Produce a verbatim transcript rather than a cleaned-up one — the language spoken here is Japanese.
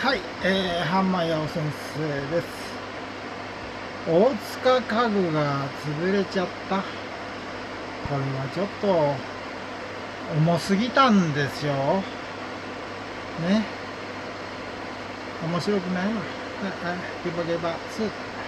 はい、えー、浜八尾先生です。大塚家具が潰れちゃった。これはちょっと重すぎたんですよ。ね。面白くないわ。はい、はい、ゲバゲバス。